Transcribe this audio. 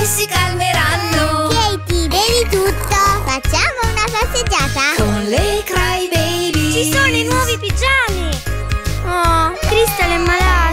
e si calmeranno. Katie, bevi tutto? Facciamo una passeggiata? Con le Crybaby Ci sono i nuovi pigiami! Oh, Crystal è malata!